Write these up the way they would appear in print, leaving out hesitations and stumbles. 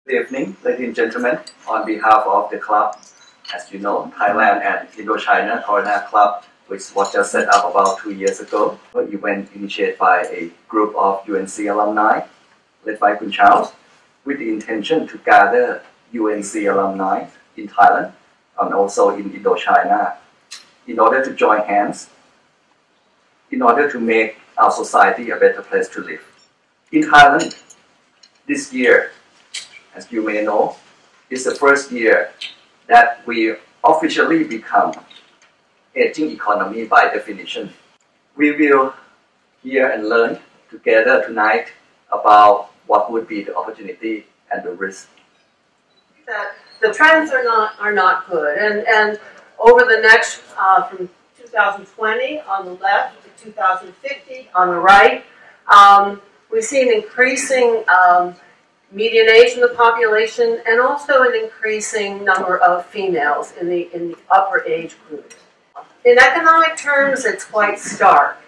Good evening, ladies and gentlemen. On behalf of the club, as you know, Thailand and Indochina Corona Club, which was just set up about 2 years ago, an event initiated by a group of UNC alumni, led by Kun Charles, with the intention to gather UNC alumni in Thailand and also in Indochina in order to join hands, in order to make our society a better place to live. In Thailand, this year, as you may know, is the first year that we officially become aging economy by definition. We will hear and learn together tonight about what would be the opportunity and the risk. That the trends are not good, and over the next from 2020 on the left to 2050 on the right, we see an increasing median age in the population, and also an increasing number of females in the upper age group. In economic terms, it's quite stark.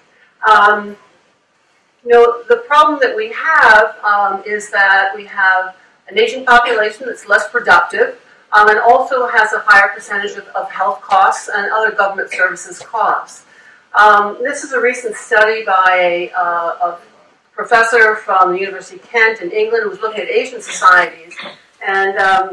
The problem that we have is that we have an aging population that's less productive, and also has a higher percentage of health costs and other government services costs. This is a recent study by a professor from the University of Kent in England who was looking at Asian societies, and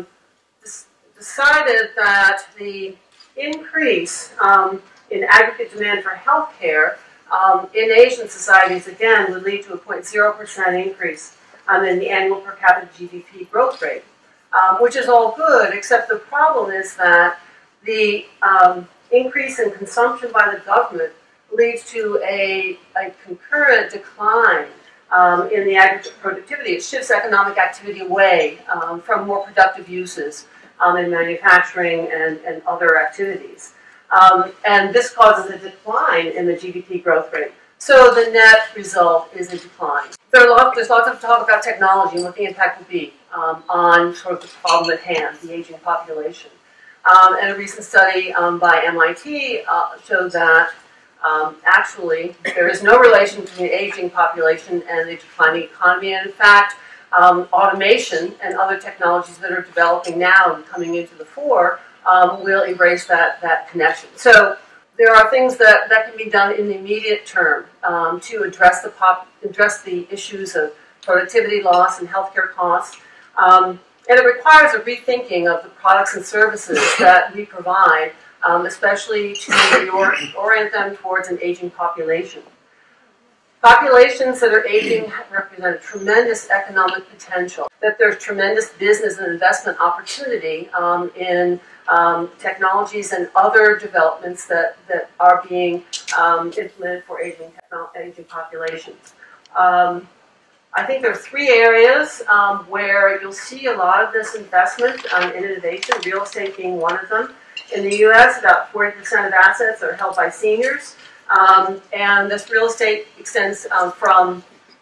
decided that the increase in aggregate demand for health care in Asian societies, again, would lead to a 0.0% increase in the annual per capita GDP growth rate, which is all good, except the problem is that the increase in consumption by the government leads to a concurrent decline in the aggregate productivity. It shifts economic activity away from more productive uses in manufacturing and other activities. And this causes a decline in the GDP growth rate. So the net result is a decline. There's lots of talk about technology and what the impact will be on sort of the problem at hand, the aging population. And a recent study by MIT showed that actually there is no relation between the aging population and the declining economy. And in fact, automation and other technologies that are developing now and coming into the fore will erase that connection. So there are things that can be done in the immediate term to address the issues of productivity loss and healthcare costs. And it requires a rethinking of the products and services that we provide, especially to orient them towards an aging population. Populations that are aging represent a tremendous economic potential, that there's tremendous business and investment opportunity in technologies and other developments that are being implemented for aging populations. I think there are 3 areas where you'll see a lot of this investment in innovation, real estate being one of them. In the U.S., about 40% of assets are held by seniors, and this real estate extends from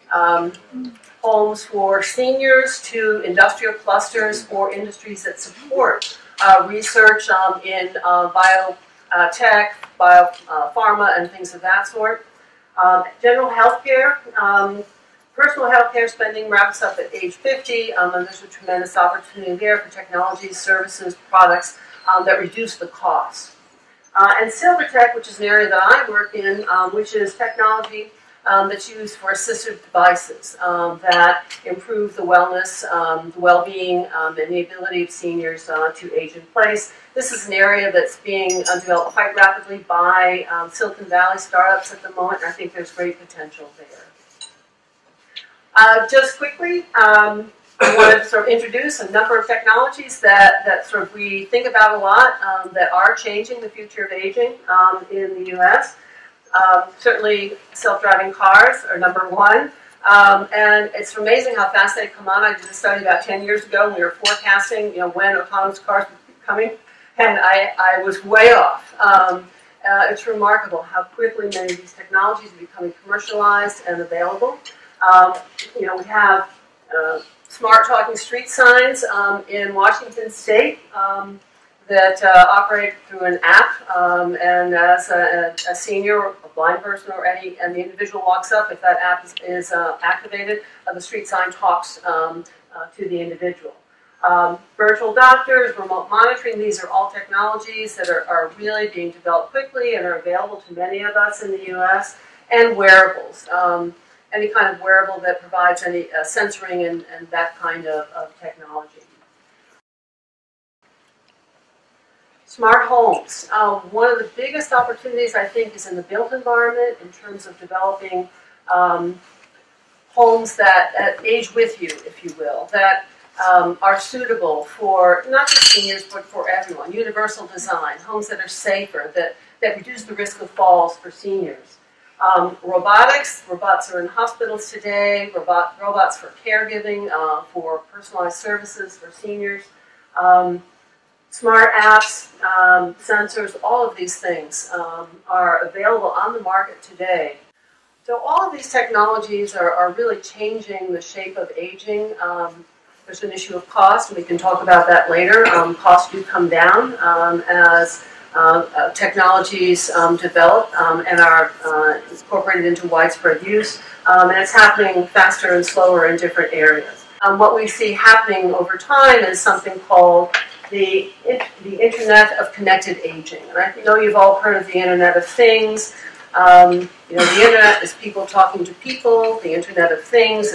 homes for seniors to industrial clusters or industries that support research in biotech, biopharma, and things of that sort. General health care, personal health care spending wraps up at age 50, and there's a tremendous opportunity there for technologies, services, products that reduce the cost. And Silvertech, which is an area that I work in, which is technology that's used for assistive devices that improve the wellness, the well-being, and the ability of seniors to age in place. This is an area that's being developed quite rapidly by Silicon Valley startups at the moment, and I think there's great potential there. Just quickly, I wanted to sort of introduce a number of technologies that sort of we think about a lot that are changing the future of aging in the U.S. Certainly, self-driving cars are number 1. And it's amazing how fast they've come on. I did a study about 10 years ago, and we were forecasting, when autonomous cars would be coming, and I was way off. It's remarkable how quickly many of these technologies are becoming commercialized and available. We have smart talking street signs in Washington State that operate through an app, and as a senior, or a blind person, and the individual walks up, if that app is activated, the street sign talks to the individual. Virtual doctors, remote monitoring, these are all technologies that are really being developed quickly and are available to many of us in the US. And wearables, any kind of wearable that provides any sensoring and that kind of technology. Smart homes. One of the biggest opportunities, I think, is in the built environment in terms of developing homes that age with you, if you will, that are suitable for not just seniors, but for everyone. Universal design, homes that are safer, that reduce the risk of falls for seniors. Robotics. Robots are in hospitals today. Robots for caregiving, for personalized services for seniors. Smart apps, sensors, all of these things are available on the market today. So all of these technologies are really changing the shape of aging. There's an issue of cost, and we can talk about that later. Costs do come down as technologies develop and are incorporated into widespread use, and it's happening faster and slower in different areas. What we see happening over time is something called the Internet of Connected Aging. And I know you've all heard of the Internet of Things. The Internet is people talking to people. The Internet of Things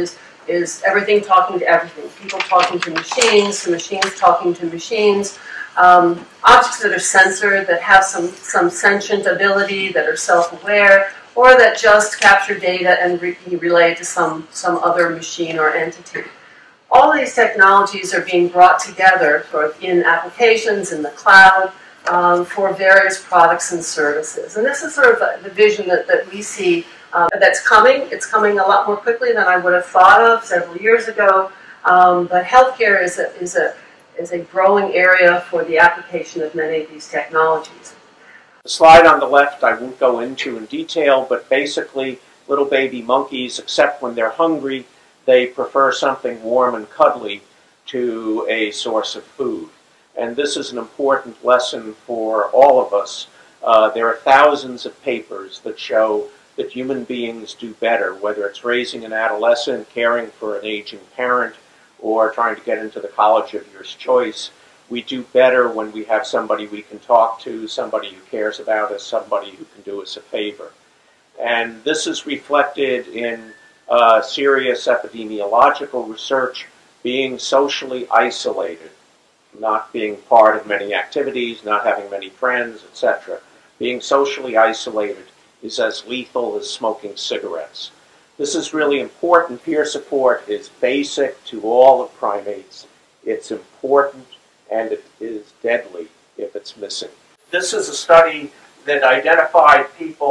is everything talking to everything. People talking to machines, machines talking to machines. Objects that are censored, that have some sentient ability, that are self-aware, or that just capture data and be relayed to some other machine or entity. All these technologies are being brought together sort of in applications, in the cloud, for various products and services. And this is sort of the vision that we see that's coming. It's coming a lot more quickly than I would have thought of several years ago. But healthcare is a growing area for the application of many of these technologies. The slide on the left I won't go into in detail, but basically little baby monkeys, except when they're hungry, they prefer something warm and cuddly to a source of food. And this is an important lesson for all of us. There are thousands of papers that show that human beings do better, whether it's raising an adolescent, caring for an aging parent, or trying to get into the college of your choice. We do better when we have somebody we can talk to, somebody who cares about us, somebody who can do us a favor. And this is reflected in serious epidemiological research, being socially isolated, not being part of many activities, not having many friends, etc. Being socially isolated is as lethal as smoking cigarettes. This is really important. Peer support is basic to all of primates. It's important, and it is deadly if it's missing. This is a study that identified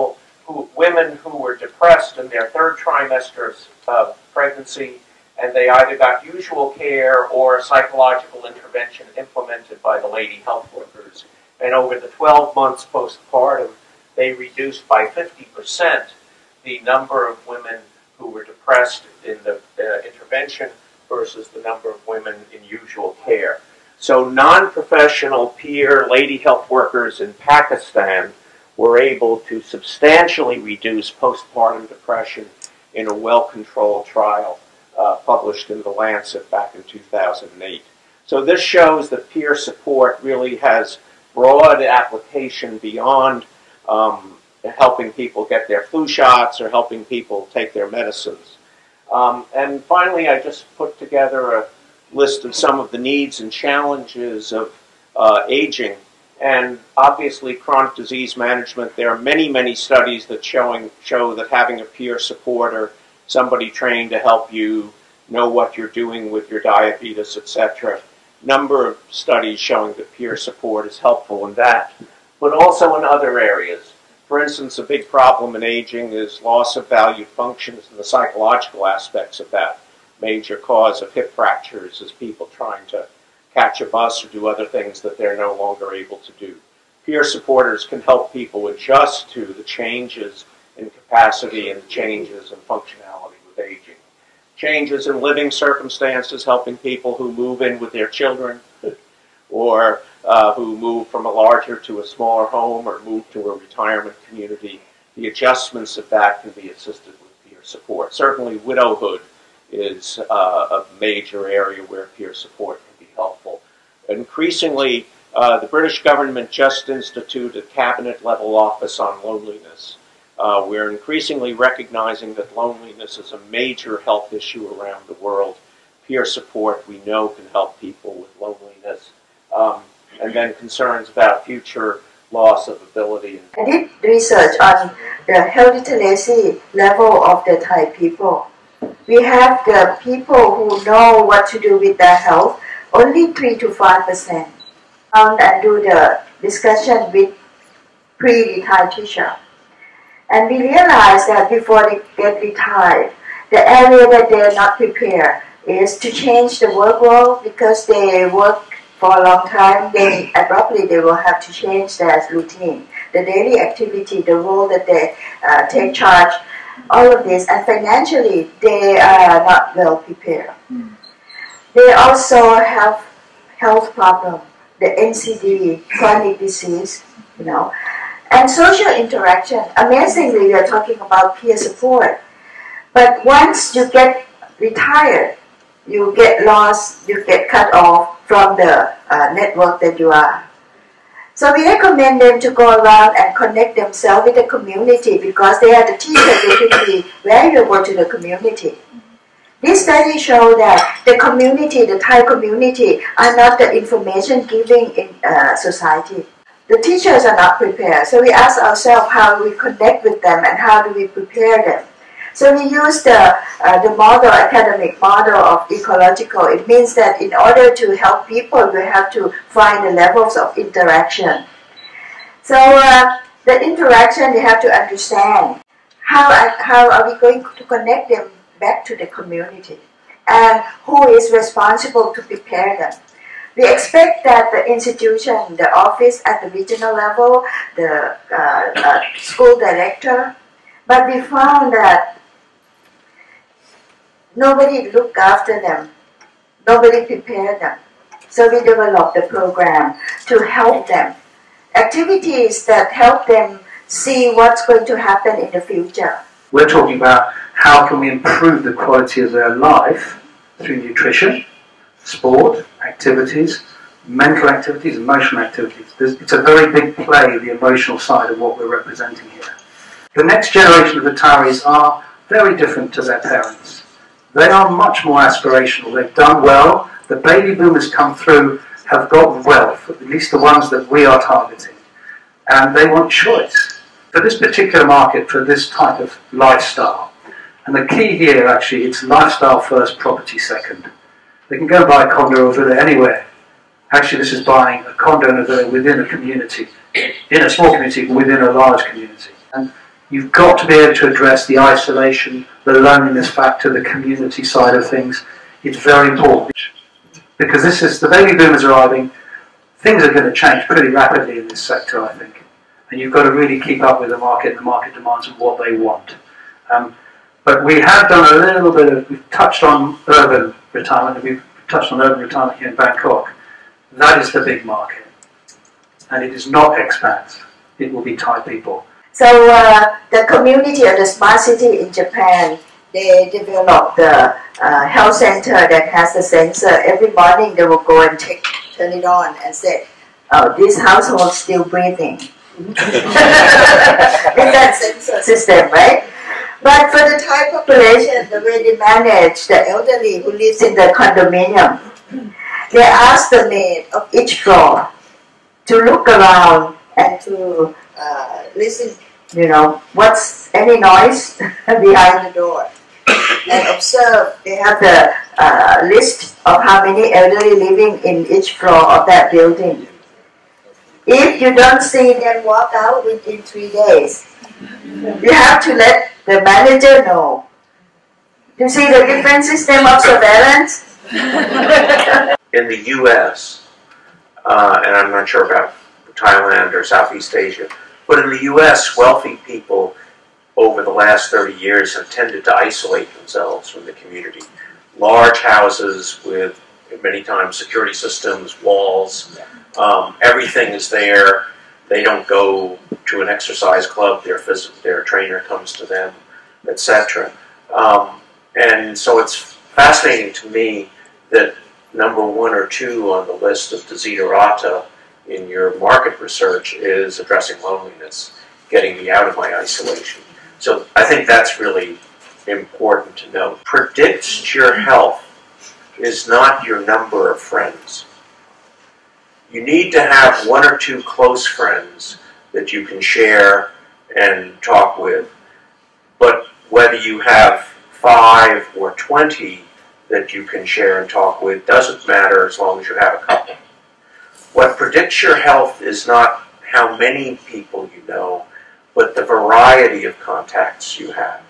women who were depressed in their third trimester of pregnancy, and they either got usual care or psychological intervention implemented by the lady health workers. And over the 12 months postpartum, they reduced by 50% the number of women who were depressed in the intervention versus the number of women in usual care. So non-professional peer lady health workers in Pakistan were able to substantially reduce postpartum depression in a well-controlled trial published in The Lancet back in 2008. So this shows that peer support really has broad application beyond helping people get their flu shots or helping people take their medicines. And finally, I just put together a list of some of the needs and challenges of aging. And obviously, chronic disease management, there are many, many studies that show that having a peer supporter, somebody trained to help you know what you're doing with your diabetes, etc. Number of studies showing that peer support is helpful in that, but also in other areas. For instance, a big problem in aging is loss of valued functions and the psychological aspects of that. Major cause of hip fractures is people trying to catch a bus or do other things that they're no longer able to do. Peer supporters can help people adjust to the changes in capacity and changes in functionality with aging. Changes in living circumstances, helping people who move in with their children or who move from a larger to a smaller home or move to a retirement community. The adjustments of that can be assisted with peer support. Certainly widowhood is a major area where peer support can helpful. Increasingly, the British government just instituted a cabinet-level office on loneliness. We're increasingly recognizing that loneliness is a major health issue around the world. Peer support, we know, can help people with loneliness. And then concerns about future loss of ability. I did research on the health literacy level of the Thai people. We have the people who know what to do with their health, only 3 to 5%. And do the discussion with pre-retired teacher. And we realized that before they get retired, the area that they are not prepared is to change the work role because they work for a long time. They abruptly they will have to change their routine, the daily activity, the role that they take charge, all of this. And financially, they are not well prepared. They also have health problems, the NCD, chronic disease, and social interaction. Amazingly, we are talking about peer support. But once you get retired, you get lost, you get cut off from the network that you are. So we recommend them to go around and connect themselves with the community because they are the teachers, they can be valuable to the community. This study shows that the community, the Thai community, are not the information giving in society. The teachers are not prepared. So we ask ourselves how do we connect with them and how do we prepare them. So we use the model, academic model of ecological. It means that in order to help people, we have to find the levels of interaction. So the interaction, you have to understand how are we going to connect them back to the community and who is responsible to prepare them. We expect that the institution, the office at the regional level, the school director, but we found that nobody looked after them, nobody prepared them. So we developed the program to help them. Activities that help them see what's going to happen in the future. We're talking about how can we improve the quality of their life through nutrition, sport, activities, mental activities, emotional activities. It's a very big play, the emotional side of what we're representing here. The next generation of retirees are very different to their parents. They are much more aspirational. They've done well. The baby boomers come through have got wealth, at least the ones that we are targeting. And they want choice. For this particular market, for this type of lifestyle, and the key here actually, it's lifestyle first, property second. They can go and buy a condo or a villa anywhere. Actually, this is buying a condo and a villa within a community, in a small community, within a large community. And you've got to be able to address the isolation, the loneliness factor, the community side of things. It's very important. Because this is, the baby boomers arriving, things are going to change pretty rapidly in this sector, I think. And you've got to really keep up with the market and the market demands of what they want. But we have done a little bit of, we've touched on urban retirement, and we've touched on urban retirement here in Bangkok. That is the big market. And it is not expats. It will be Thai people. So the community of the smart city in Japan, they developed the health center that has a sensor. Every morning they will go and turn it on and say, oh, this household is still breathing. With that sensor system, right? But for the Thai population, the way they manage the elderly who lives in the condominium, they ask the maid of each floor to look around and to listen, what's any noise behind the door. And observe, they have the list of how many elderly living in each floor of that building. If you don't see them walk out within 3 days, you have to let the manager know. You see the different system of surveillance? In the U.S., and I'm not sure about Thailand or Southeast Asia, but in the U.S., wealthy people over the last 30 years have tended to isolate themselves from the community. Large houses with many times security systems, walls, everything is there. They don't go to an exercise club, their trainer comes to them, etc. And so it's fascinating to me that number 1 or 2 on the list of desiderata in your market research is addressing loneliness, getting me out of my isolation. So I think that's really important to note. Predicts your health is not your number of friends. You need to have 1 or 2 close friends that you can share and talk with. But whether you have 5 or 20 that you can share and talk with doesn't matter as long as you have a couple. What predicts your health is not how many people you know, but the variety of contacts you have.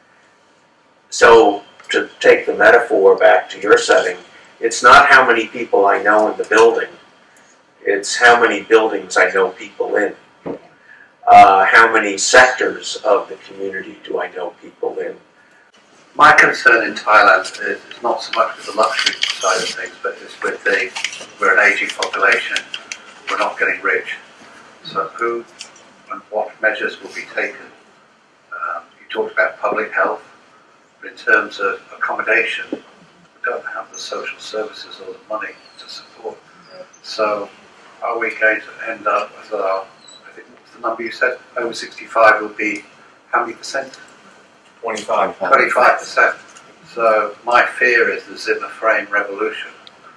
So, to take the metaphor back to your setting, it's not how many people I know in the building, it's how many buildings I know people in. How many sectors of the community do I know people in? My concern in Thailand is not so much with the luxury side of things, but it's with we're an aging population, we're not getting rich. So who and what measures will be taken? You talked about public health, but in terms of accommodation, we don't have the social services or the money to support. So are we going to end up with I think what's the number you said, over 65 will be how many percent? 25%. So my fear is the Zimmer frame revolution.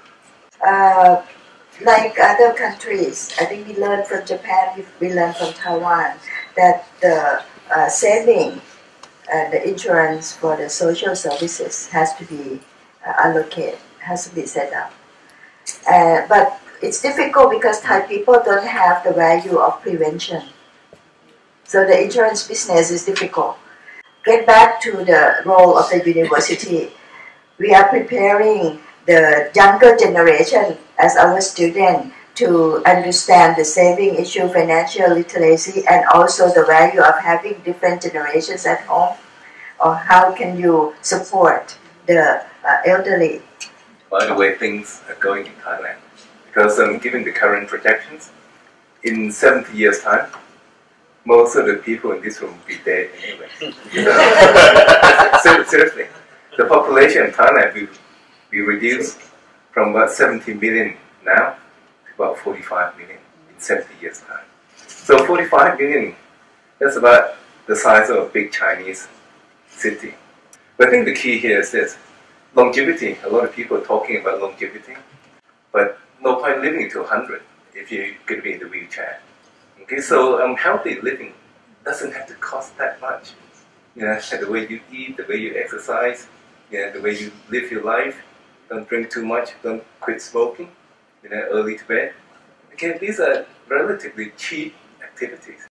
Like other countries, I think we learned from Japan, we learned from Taiwan, that the saving and the insurance for the social services has to be allocated, has to be set up. But it's difficult because Thai people don't have the value of prevention. So the insurance business is difficult. Get back to the role of the university. We are preparing the younger generation as our student to understand the saving issue, financial literacy, and also the value of having different generations at home. Or how can you support the elderly? By the way, things are going in Thailand. Because given the current projections, in 70 years' time, most of the people in this room will be dead anyway. Seriously, the population in Thailand will be reduced from about 70 million now to about 45 million in 70 years' time. So 45 million, that's about the size of a big Chinese city. But I think the key here is this. Longevity, a lot of people are talking about longevity, but no point living to 100 if you're going to be in the wheelchair. Okay, so healthy living doesn't have to cost that much. You know, the way you eat, the way you exercise, the way you live your life. Don't drink too much, don't quit smoking, early to bed. Okay, these are relatively cheap activities.